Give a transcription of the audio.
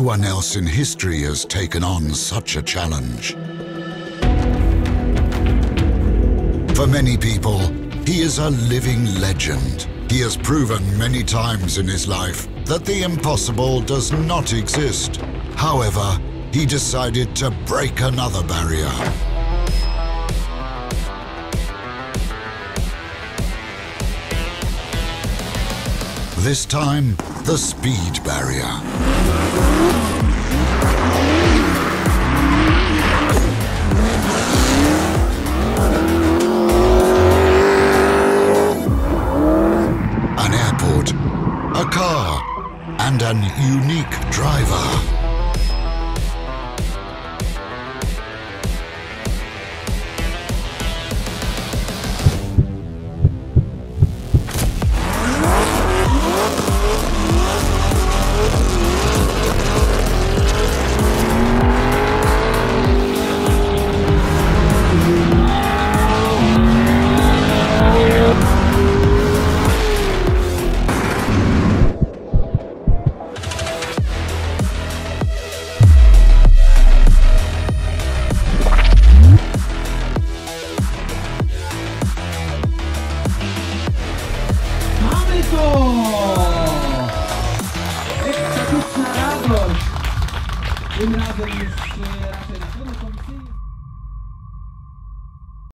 one else in history has taken on such a challenge. For many people, he is a living legend. He has proven many times in his life that the impossible does not exist. However, he decided to break another barrier. This time, the speed barrier. An airport, a car, and an unique driver. Ecco, tutto radość. Tym razem jest